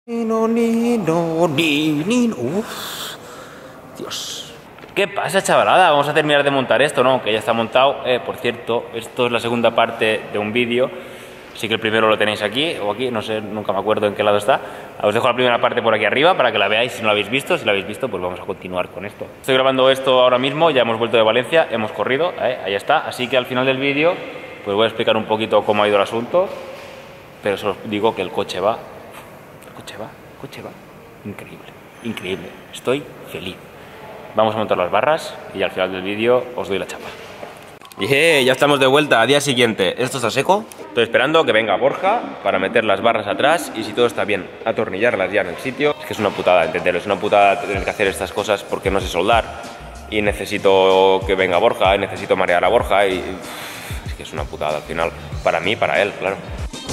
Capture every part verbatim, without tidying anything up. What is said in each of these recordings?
No, ni, no, ni, ni, no. Uf. Dios. ¿Qué pasa, chavalada? Vamos a terminar de montar esto, ¿no? Que ya está montado. Eh, por cierto, esto es la segunda parte de un vídeo. Sí que el primero lo tenéis aquí o aquí, no sé, nunca me acuerdo en qué lado está. Os dejo la primera parte por aquí arriba para que la veáis si no la habéis visto. Si la habéis visto, pues vamos a continuar con esto. Estoy grabando esto ahora mismo, ya hemos vuelto de Valencia, hemos corrido, ¿eh? Ahí está. Así que al final del vídeo, pues voy a explicar un poquito cómo ha ido el asunto. Pero solo os digo que el coche va, el coche va, el coche va. Increíble, increíble. Estoy feliz. Vamos a montar las barras y al final del vídeo os doy la chapa. Yeah, ya estamos de vuelta, a día siguiente. Esto está seco. Estoy esperando que venga Borja para meter las barras atrás y si todo está bien, atornillarlas ya en el sitio. Es que es una putada, entenderlo, es una putada tener que hacer estas cosas porque no sé soldar. Y necesito que venga Borja, y necesito marear a Borja y... Es que es una putada al final. Para mí, para él, claro.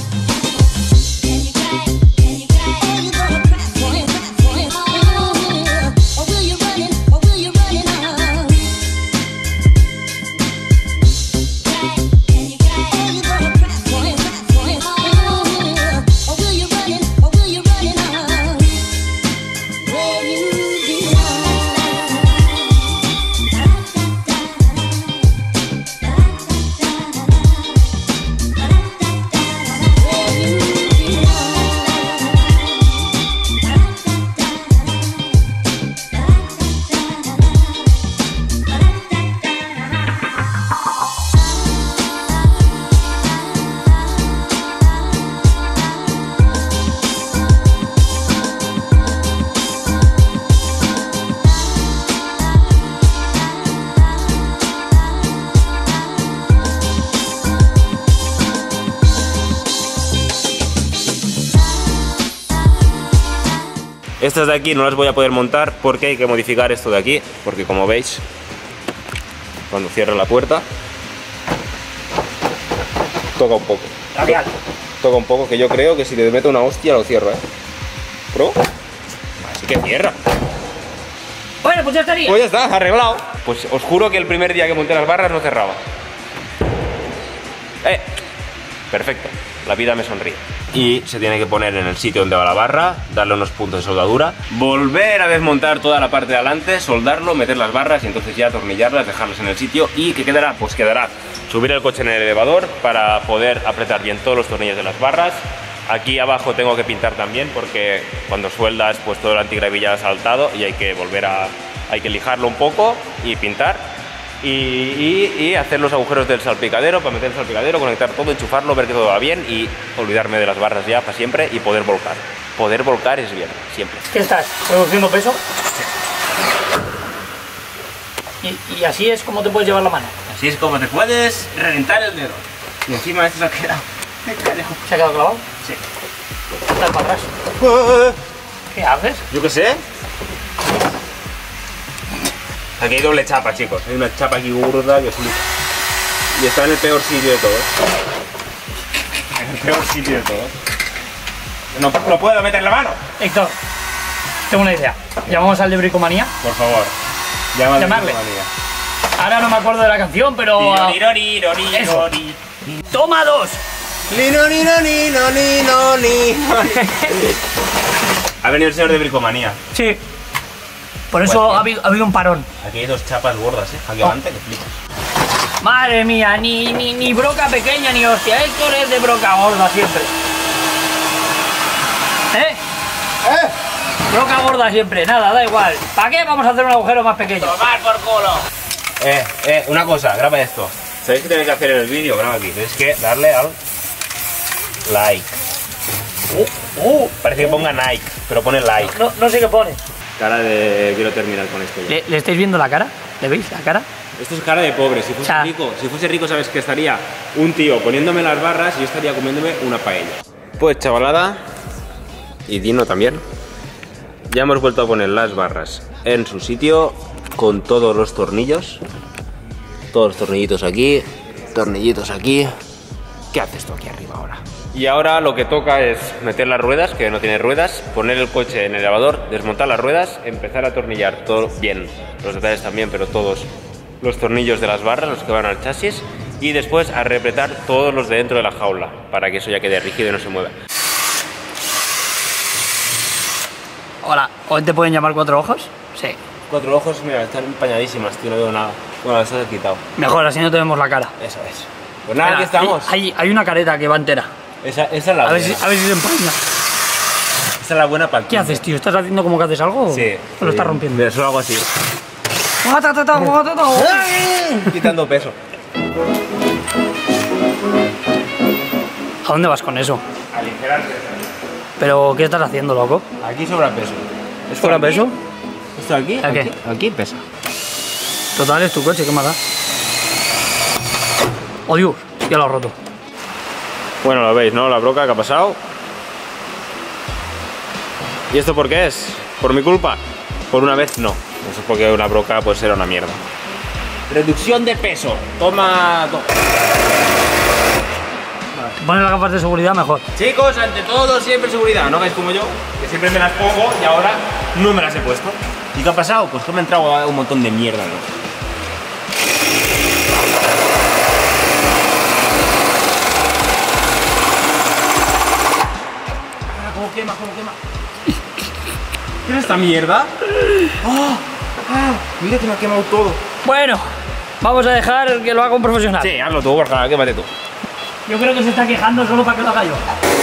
Estas de aquí no las voy a poder montar porque hay que modificar esto de aquí, porque como veis, cuando cierro la puerta, toca un poco. Labial. Toca un poco, que yo creo que si le meto una hostia lo cierro, ¿eh? ¿Pro? Así que cierra. Bueno, pues ya estaría. Pues ya está, arreglado. Pues os juro que el primer día que monté las barras no cerraba. Eh, perfecto, la vida me sonríe. Y se tiene que poner en el sitio donde va la barra, darle unos puntos de soldadura, volver a desmontar toda la parte de adelante, soldarlo, meter las barras y entonces ya atornillarlas, dejarlas en el sitio. ¿Y qué quedará? Pues quedará subir el coche en el elevador para poder apretar bien todos los tornillos de las barras. Aquí abajo tengo que pintar también porque cuando sueldas pues todo el antigravilla ha saltado y hay que volver a... hay que lijarlo un poco y pintar. Y, y, y hacer los agujeros del salpicadero para meter el salpicadero, conectar todo, enchufarlo, ver que todo va bien y olvidarme de las barras ya para siempre y poder volcar. Poder volcar es bien, siempre. ¿Qué estás? ¿Produciendo peso? Y, y así es como te puedes llevar la mano. Así es como te puedes reventar el dedo. Y encima esto se ha quedado. ¿Se ha quedado clavado? Sí. Estás para atrás. ¿Qué haces? Yo qué sé. Aquí hay doble chapa, chicos. Hay una chapa aquí gorda que es muy... Y está en el peor sitio de todos. En el peor sitio de todos. No, no puedo meter la mano. Héctor, tengo una idea. ¿Llamamos al de Bricomanía? Por favor, llámale. Llamarle. Ahora no me acuerdo de la canción, pero... Eso. ¡Toma dos! Lino, lino, lino, lino, lino. Ha venido el señor de Bricomanía. Sí. Por eso Pues, ha, habido, ha habido un parón. Aquí hay dos chapas gordas, ¿eh? Aquí adelante, que flipas. Madre mía, ni, ni, ni broca pequeña ni hostia. Héctor es de broca gorda siempre. ¿Eh? ¿Eh? Broca gorda siempre, nada, da igual. ¿Para qué vamos a hacer un agujero más pequeño? ¡Tomar por culo! Eh, eh, una cosa, graba esto. ¿Sabéis qué tenéis que hacer en el vídeo? Graba aquí. Tenéis que darle al like. Uh, uh, parece que ponga Nike, pero pone like. No, no sé qué pone. Cara de... quiero terminar con esto ya. ¿Le, ¿Le estáis viendo la cara? ¿Le veis la cara? Esto es cara de pobre. Si fuese O sea, rico, si fuese rico, sabes que estaría un tío poniéndome las barras y yo estaría comiéndome una paella. Pues chavalada, y Dino también, ya hemos vuelto a poner las barras en su sitio con todos los tornillos. Todos los tornillitos aquí, tornillitos aquí. ¿Qué haces tú aquí arriba ahora? Y ahora lo que toca es meter las ruedas, que no tiene ruedas, poner el coche en el elevador, desmontar las ruedas, empezar a atornillar todo bien, los detalles también, pero todos los tornillos de las barras, los que van al chasis, y después a reapretar todos los de dentro de la jaula, para que eso ya quede rígido y no se mueva. Hola, ¿hoy te pueden llamar cuatro ojos? Sí. Cuatro ojos, mira, están empañadísimas, tío, no veo nada. Bueno, las has quitado. Mejor, así no te vemos la cara. Eso es. Pues nada, Mira, aquí estamos. Hay, hay una careta que va entera. Esa, esa es la A ver, buena. si, a ver si se empaña. Esa es la buena para el ¿Qué haces, tío? ¿Estás haciendo como que haces algo? Sí. ¿O lo sí. estás rompiendo? Mira, solo hago así. Quitando peso. ¿A dónde vas con eso? Aligerar peso. ¿Pero qué estás haciendo, loco? Aquí sobra peso. ¿Es fuera peso? ¿Esto aquí? ¿A qué? Aquí, aquí pesa. Total, es tu coche, ¿qué más da? ¡Oh, Dios! Ya lo has roto. Bueno, lo veis, ¿no? La broca que ha pasado. ¿Y esto por qué es? ¿Por mi culpa? Por una vez no. Eso es porque una broca pues era una mierda. Reducción de peso. Toma... toma. Pones las gafas de seguridad mejor. Chicos, ante todo, siempre seguridad. No veis como yo, que siempre me las pongo y ahora no me las he puesto. ¿Y qué ha pasado? Pues que me ha entrado un montón de mierda, ¿no? ¿Cómo quema? ¿Cómo quema? ¿Qué es esta mierda? ¡Oh! ¡Ah! Mira que me ha quemado todo. Bueno, vamos a dejar que lo haga un profesional. Sí, hazlo tú, Borja, quémate tú. Yo creo que se está quejando solo para que lo haga yo.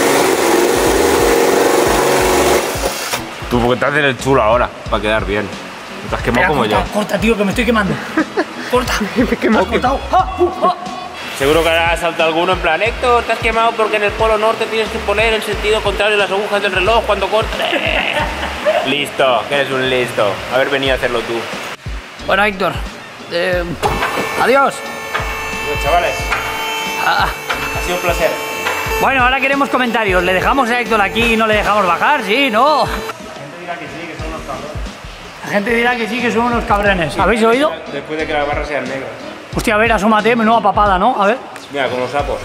Tú porque te haces el chulo ahora, para quedar bien. Te has quemado Espera, como corta, yo. corta, tío, que me estoy quemando. Corta. Me he quemado. ¿Has cortado? ¡Ah! ¡Uh! ¡Ah! Seguro que ahora salta alguno en plan, Héctor, te has quemado porque en el polo norte tienes que poner en sentido contrario las agujas del reloj cuando cortas. Listo, que eres un listo. Haber venido a hacerlo tú. Bueno, Héctor. Eh, adiós. Bueno, chavales, Ah, ha sido un placer. bueno, ahora queremos comentarios. ¿Le dejamos a Héctor aquí y no le dejamos bajar? ¿Sí? ¿No? La gente dirá que sí, que son unos cabrones. La gente dirá que sí, que son unos cabrones. ¿Habéis oído? Después de que las barras sean negras. Hostia, a ver, asómate, menuda papada, ¿no? A ver. Mira, con los sapos.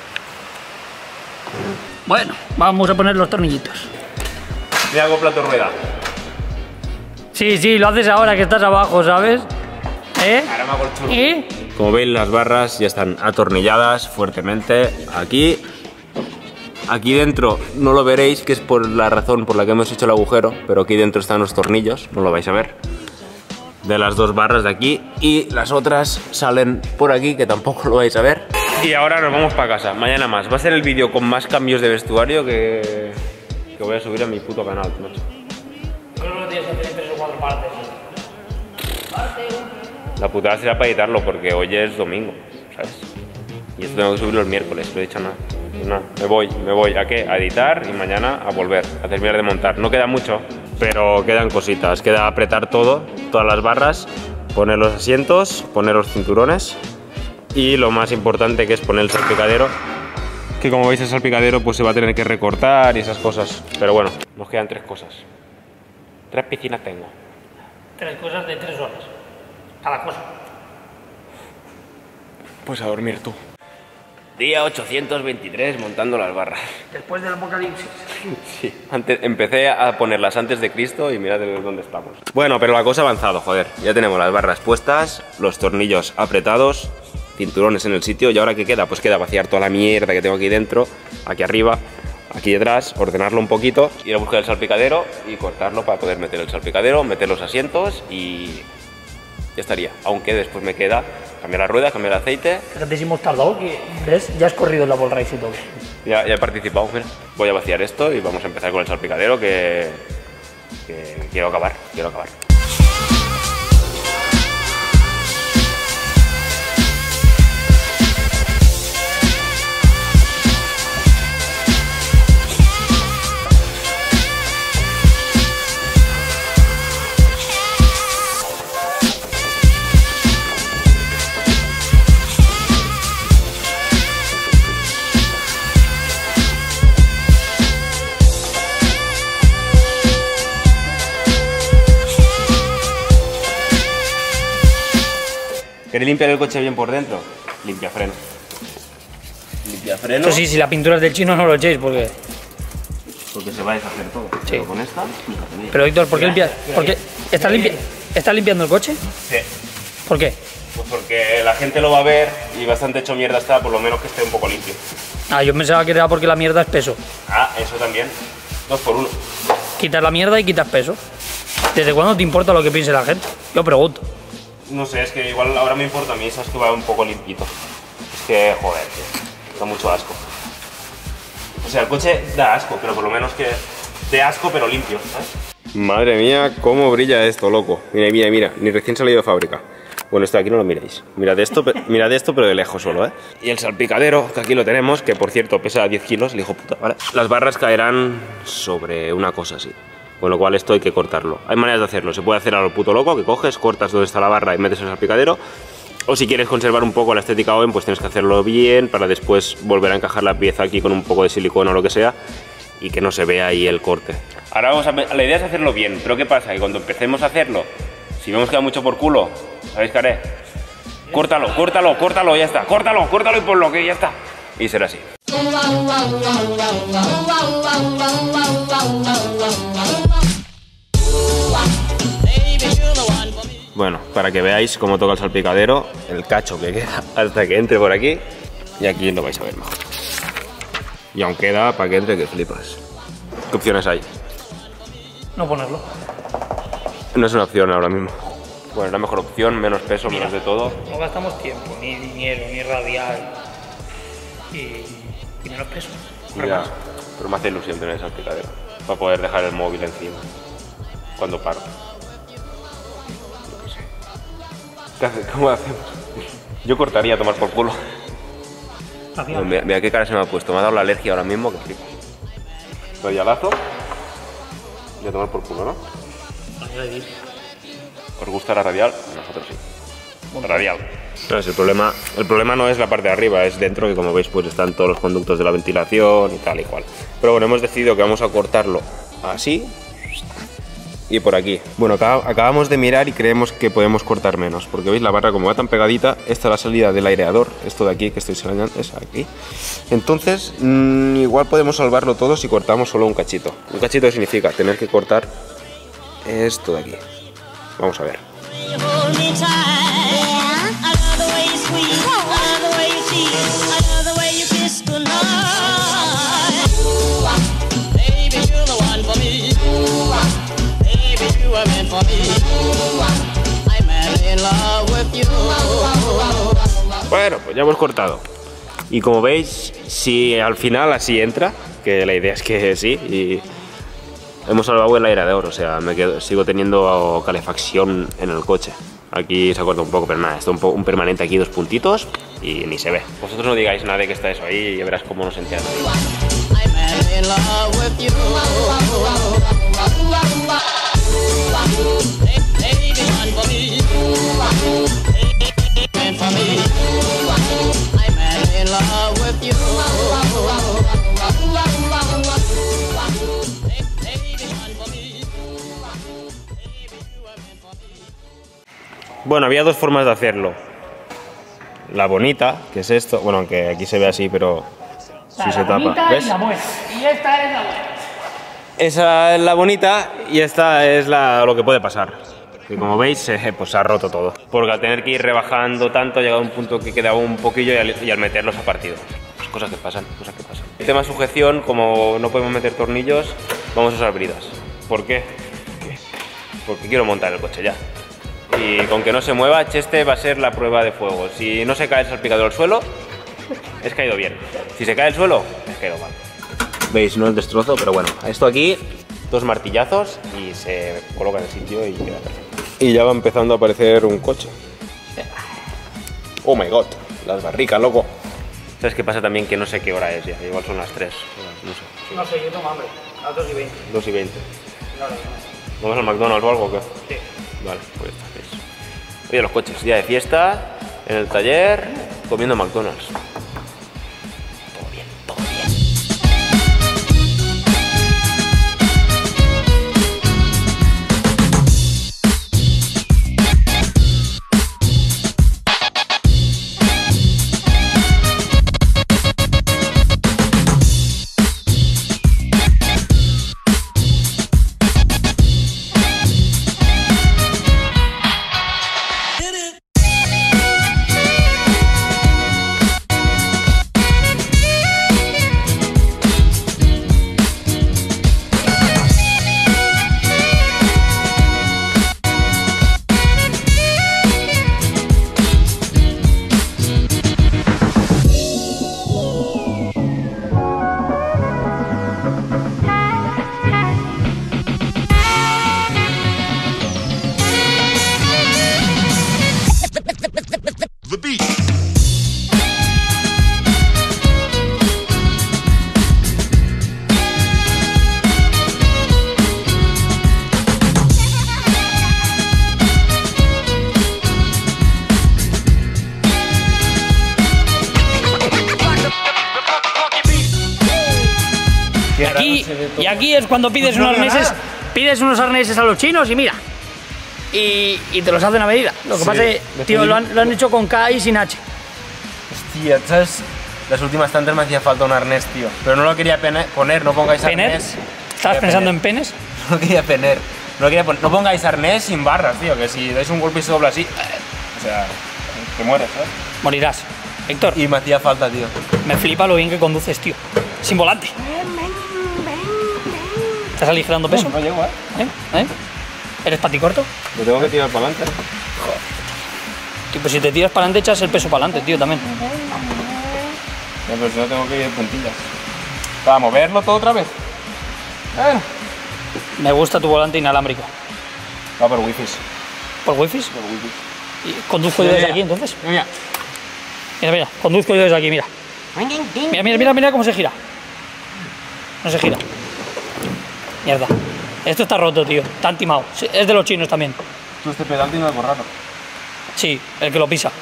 Bueno, vamos a poner los tornillitos. Mira, hago plato rueda. Sí, sí, lo haces ahora que estás abajo, ¿sabes? ¿Eh? Ahora me hago el chulo. ¿Eh? Como veis, las barras ya están atornilladas fuertemente. Aquí, aquí dentro no lo veréis, que es por la razón por la que hemos hecho el agujero, pero aquí dentro están los tornillos, no lo vais a ver, de las dos barras de aquí, y las otras salen por aquí, que tampoco lo vais a ver. Y ahora nos vamos para casa, mañana más. Va a ser el vídeo con más cambios de vestuario que, que voy a subir a mi puto canal, macho. Creo que lo tienes que hacer en tres o cuatro partes. La putada será para editarlo porque hoy es domingo, ¿sabes? Y esto tengo que subirlo el miércoles, no he dicho nada. Pues nada, me voy, me voy a qué? A editar y mañana a volver, a terminar de montar. No queda mucho, pero quedan cositas. Queda apretar todo, todas las barras, poner los asientos, poner los cinturones y lo más importante, que es poner el salpicadero, que como veis el salpicadero pues se va a tener que recortar y esas cosas. Pero bueno, nos quedan tres cosas. Tres piscinas tengo. Tres cosas de tres horas. Cada cosa. Pues a dormir tú. Día ochocientos veintitrés montando las barras. Después del apocalipsis. Sí, antes, empecé a ponerlas antes de Cristo y mirad de dónde estamos. Bueno, pero la cosa ha avanzado, joder. Ya tenemos las barras puestas, los tornillos apretados, cinturones en el sitio. ¿Y ahora qué queda? Pues queda vaciar toda la mierda que tengo aquí dentro, aquí arriba, aquí detrás, ordenarlo un poquito, ir a buscar el salpicadero y cortarlo para poder meter el salpicadero, meter los asientos y ya estaría. Aunque después me queda cambiar la rueda, cambiar el aceite. Fíjate si hemos tardado, que ves, ya has corrido en la ball race y todo. Ya, ya he participado, mira. Voy a vaciar esto y vamos a empezar con el salpicadero que, que quiero acabar, quiero acabar. ¿Queréis limpiar el coche bien por dentro? Limpia freno. Limpia freno. Eso sí, si la pintura es del chino no lo echéis porque... Porque se va a deshacer todo. Sí. Pero con esta, fíjate bien. Pero Héctor, ¿por qué limpias? ¿Por qué? ¿Estás, limpi... ¿Estás limpiando el coche? Sí. ¿Por qué? Pues porque la gente lo va a ver y bastante hecho mierda está, por lo menos que esté un poco limpio. Ah, yo pensaba que era porque la mierda es peso. Ah, eso también. Dos por uno. quitas la mierda y quitas peso. ¿Desde cuándo te importa lo que piense la gente? Yo pregunto. No sé, es que igual ahora me importa a mí, sabes que va un poco limpito. Es que, joder, tío, da mucho asco. O sea, el coche da asco, pero por lo menos que de asco, pero limpio, ¿sabes? Madre mía, cómo brilla esto, loco. Mira, mira, mira, ni recién salido de fábrica. Bueno, esto de aquí no lo miréis. Mirad esto, mirad esto, pero de lejos solo, ¿eh? Y el salpicadero, que aquí lo tenemos, que por cierto pesa diez kilos, el hijo puta, ¿vale? Las barras caerán sobre una cosa así. Con lo cual esto hay que cortarlo. Hay maneras de hacerlo. Se puede hacer a lo puto loco, que coges, cortas donde está la barra y metes el salpicadero. O si quieres conservar un poco la estética Owen, pues tienes que hacerlo bien para después volver a encajar la pieza aquí con un poco de silicona o lo que sea y que no se vea ahí el corte. Ahora vamos a... La idea es hacerlo bien, pero ¿qué pasa? Que cuando empecemos a hacerlo, si vemos que da mucho por culo, ¿sabéis qué haré? Córtalo, córtalo, córtalo, ya está. Córtalo, córtalo y ponlo, que ya está. Y será así. Bueno, para que veáis cómo toca el salpicadero, el cacho que queda hasta que entre por aquí, y aquí lo vais a ver mejor. Y aún queda para que entre que flipas. ¿Qué opciones hay? No ponerlo. No es una opción ahora mismo. Bueno, es la mejor opción, menos peso, Mira, menos de todo. No gastamos tiempo, ni dinero, ni radial. Y, y menos peso. Ya, pero me hace ilusión tener el salpicadero. Para poder dejar el móvil encima. Cuando paro. ¿Qué hace? ¿Cómo hacemos? Yo cortaría a tomar por culo. Bueno, mira, mira qué cara se me ha puesto. Me ha dado la alergia ahora mismo que flipo. Radialazo. Y a tomar por culo, ¿no? ¿Os gusta la radial? A nosotros sí. Bueno. Radial. No, es el, problema, el problema no es la parte de arriba, es dentro, que como veis pues están todos los conductos de la ventilación y tal y cual. Pero bueno, hemos decidido que vamos a cortarlo así y por aquí. Bueno, acá, acabamos de mirar y creemos que podemos cortar menos, porque veis la barra como va tan pegadita, esta es la salida del aireador, esto de aquí que estoy señalando es aquí. Entonces, mmm, igual podemos salvarlo todo si cortamos solo un cachito. Un cachito significa tener que cortar esto de aquí. Vamos a ver. Bueno, pues ya hemos cortado. Y como veis, si al final así entra, que la idea es que sí, y hemos salvado el aireador, o sea, me quedo, sigo teniendo calefacción en el coche. Aquí se ha cortado un poco, pero nada, está un, un permanente aquí, dos puntitos, y ni se ve. Vosotros no digáis nada de que está eso ahí y ya verás cómo nos entiende. Bueno, había dos formas de hacerlo. La bonita, que es esto, bueno, aunque aquí se ve así, pero si se tapa, ¿ves? La buena. Y esta es la buena. Esa es la bonita y esta es la, lo que puede pasar. Que como veis, eh, pues se ha roto todo. Porque al tener que ir rebajando tanto, ha llegado a un punto que quedaba un poquillo y al, y al meterlos ha partido. Pues cosas que pasan, cosas que pasan. El tema sujeción, como no podemos meter tornillos, vamos a usar bridas. ¿Por qué? Porque quiero montar el coche ya. Y con que no se mueva, este va a ser la prueba de fuego. Si no se cae el salpicadero al suelo, es caído bien. Si se cae el suelo, es caído mal. Veis, no el destrozo, pero bueno. Esto aquí, dos martillazos y se coloca en el sitio y queda perfecto. Y ya va empezando a aparecer un coche. Oh my god, las barricas, loco. ¿Sabes qué pasa también? Que no sé qué hora es ya. Igual son las tres. No sé. Sí. No sé, yo tengo hambre. A las dos y veinte. dos y veinte. No, no, no. ¿Vamos al McDonald's o algo o qué? Sí. Vale, pues está. Oye, los coches, día de fiesta, en el taller, comiendo McDonald's. Todo bien, todo bien. Y aquí es cuando pides unos arneses, pides unos arneses a los chinos y mira. Y, y te los hacen a medida. Lo que sí, pasa es que, tío, lo han, lo han hecho con K y sin H. Hostia, ¿sabes? Las últimas tantas me hacía falta un arnés, tío. Pero no lo quería poner, no pongáis ¿Pener? arnés. ¿Estabas pensando en penes? No quería pener. No, quería poner, no pongáis arnés sin barras, tío. Que si dais un golpe y se dobla así, o sea, te mueres, ¿sabes? Morirás. Héctor. Y me hacía falta, tío. Me flipa lo bien que conduces, tío. Sin volante. ¿Estás aligerando peso? No, no llego, ¿eh? ¿Eh? ¿Eh? ¿Eres paticorto? Lo tengo que tirar para adelante. Joder. Tío, pues si te tiras para adelante, echas el peso para adelante, tío, también. Ya, pero si no tengo que ir en puntillas. ¿Para moverlo todo otra vez? Eh. Me gusta tu volante inalámbrico. Va por wifi. ¿Por wifi? Por wifi. ¿Y conduzco yo desde aquí, entonces? Mira. Mira, mira, conduzco yo desde aquí, mira. Mira, mira, mira, mira cómo se gira. No se gira. Mierda. Esto está roto, tío. Está antimado. Es de los chinos también. Tú este pedal tiene algo raro. Sí, el que lo pisa.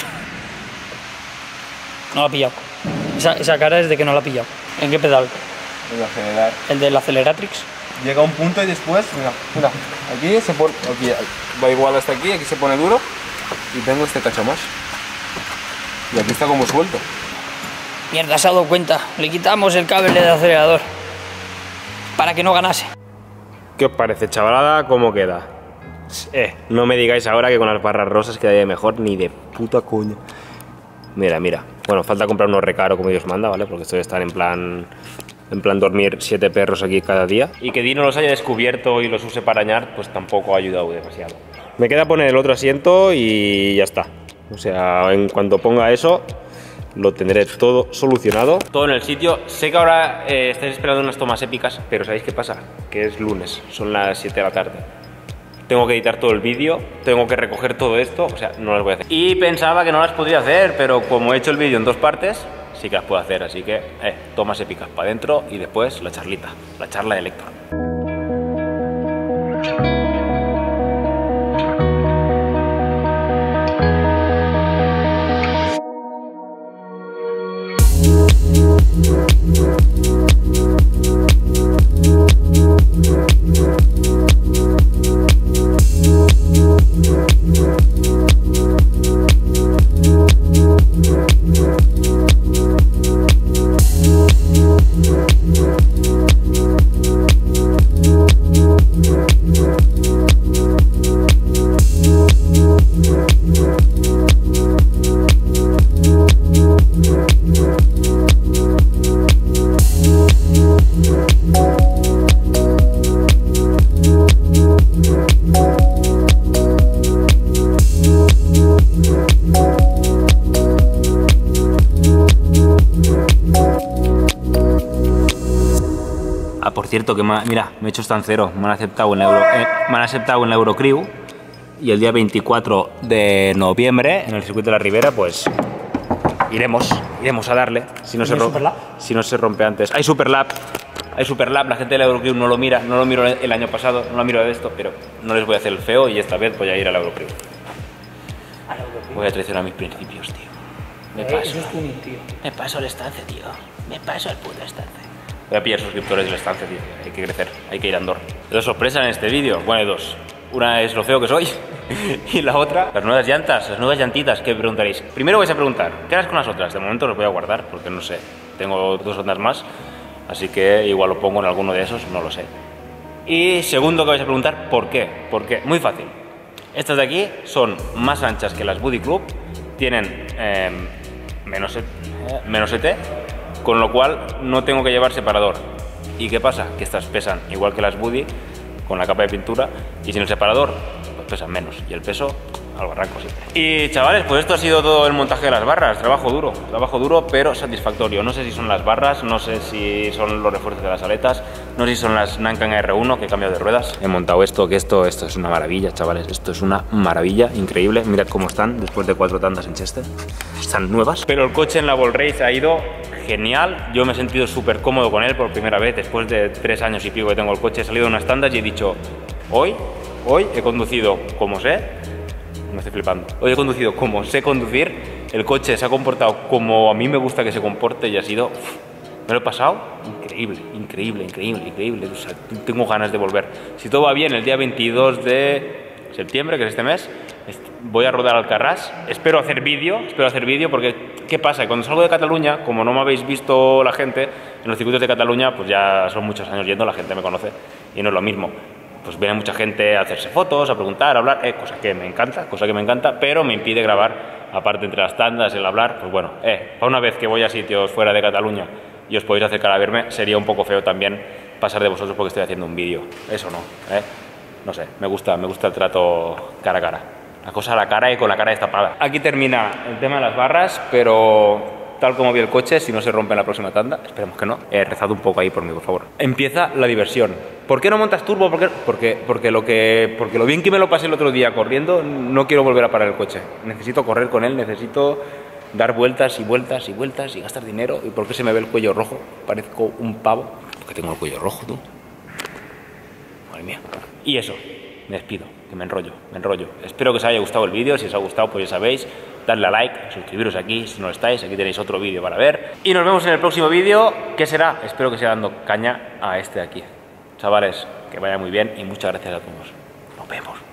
No lo ha pillado. Esa, esa cara es de que no lo ha pillado. ¿En qué pedal? El de acelerar. El del Acceleratrix. Llega a un punto y después, mira, mira, aquí se pone, aquí va igual hasta aquí, aquí se pone duro y tengo este cacho más. Y aquí está como suelto. Mierda, se ha dado cuenta. Le quitamos el cable del acelerador para que no ganase. ¿Qué os parece, chavalada? ¿Cómo queda? Eh, no me digáis ahora que con las barras rosas quedaría mejor, ni de puta coña. Mira, mira. Bueno, falta comprar unos recaros como Dios manda, ¿vale? Porque estos están en plan... En plan dormir siete perros aquí cada día. Y que Dino los haya descubierto y los use para arañar, pues tampoco ha ayudado demasiado. Me queda poner el otro asiento y ya está. O sea, en cuanto ponga eso, lo tendré todo solucionado. Todo en el sitio. Sé que ahora eh, estáis esperando unas tomas épicas, pero ¿sabéis qué pasa? Que es lunes, son las siete de la tarde. Tengo que editar todo el vídeo, tengo que recoger todo esto, o sea, no las voy a hacer. Y pensaba que no las podría hacer, pero como he hecho el vídeo en dos partes, sí que las puedo hacer, así que, eh, tomas épicas para adentro y después la charlita, la charla de Héctor. Por cierto, que me, mira, me he hecho estancero, me han aceptado en la Euro, eh, me han aceptado en la Eurocrew y el día veinticuatro de noviembre en el circuito de la Ribera, pues iremos, iremos a darle. Si no, se, si no se rompe antes. Hay Superlap, hay Superlap, la gente de la Eurocrew no lo mira, no lo miro el año pasado, no lo miro de esto, pero no les voy a hacer el feo y esta vez voy a ir a la Eurocrew. Voy a traicionar mis principios, tío. Me paso, me paso el estance, tío. Me paso el puto estance. Voy a pillar suscriptores de la estancia, tío. Hay que crecer, hay que ir a Andorra. Dos sorpresas en este vídeo. Bueno, hay dos. Una es lo feo que soy y la otra, las nuevas llantas, las nuevas llantitas que preguntaréis. Primero vais a preguntar, ¿qué harás con las otras? De momento los voy a guardar porque no sé. Tengo dos ondas más, así que igual lo pongo en alguno de esos, no lo sé. Y segundo que vais a preguntar, ¿por qué? ¿Por qué? Muy fácil. Estas de aquí son más anchas que las Buddy Club, tienen eh, menos, eh, menos E T, con lo cual no tengo que llevar separador. ¿Y qué pasa? Que estas pesan igual que las Buddy, con la capa de pintura, y sin el separador, pues pesan menos. Y el peso, al barranco siempre. Y chavales, pues esto ha sido todo el montaje de las barras. Trabajo duro, trabajo duro, pero satisfactorio. No sé si son las barras, no sé si son los refuerzos de las aletas, no sé si son las Nankan R uno que he cambiado de ruedas. He montado esto, que esto, esto es una maravilla, chavales. Esto es una maravilla, increíble. Mirad cómo están después de cuatro tandas en Chester. Están nuevas. Pero el coche en la Ball Race ha ido genial. Yo me he sentido súper cómodo con él por primera vez. Después de tres años y pico que tengo el coche, he salido de unas tandas y he dicho, hoy, hoy he conducido como sé. Me estoy flipando. Hoy he conducido como sé conducir. El coche se ha comportado como a mí me gusta que se comporte y ha sido uf, Me lo he pasado increíble, increíble, increíble, increíble. O sea, tengo ganas de volver. Si todo va bien, el día veintidós de septiembre, que es este mes, voy a rodar Alcarràs. Espero hacer vídeo, espero hacer vídeo porque ¿qué pasa? Cuando salgo de Cataluña, como no me habéis visto la gente en los circuitos de Cataluña, pues ya son muchos años yendo, la gente me conoce y no es lo mismo. Pues viene mucha gente a hacerse fotos, a preguntar, a hablar, eh, cosa que me encanta, cosa que me encanta, pero me impide grabar, aparte entre las tandas, el hablar, pues bueno, eh, para una vez que voy a sitios fuera de Cataluña y os podéis acercar a verme, sería un poco feo también pasar de vosotros porque estoy haciendo un vídeo, eso no, eh, no sé, me gusta, me gusta el trato cara a cara, la cosa a la cara y con la cara destapada. Aquí termina el tema de las barras, pero tal como vi el coche, si no se rompe en la próxima tanda, esperemos que no, he rezado un poco ahí por mí, por favor. Empieza la diversión. ¿Por qué no montas turbo? ¿Por qué? Porque, porque, lo que, porque lo bien que me lo pasé el otro día corriendo, no quiero volver a parar el coche. Necesito correr con él, necesito dar vueltas y vueltas y vueltas y gastar dinero. ¿Y por qué se me ve el cuello rojo? Parezco un pavo. ¿Por qué tengo el cuello rojo, tú? Madre mía. Y eso, me despido, que me enrollo, me enrollo. Espero que os haya gustado el vídeo. Si os ha gustado, pues ya sabéis, darle a like, suscribiros aquí si no lo estáis. Aquí tenéis otro vídeo para ver. Y nos vemos en el próximo vídeo. ¿Qué será? Espero que sea dando caña a este de aquí. Chavales, que vaya muy bien y muchas gracias a todos. Nos vemos.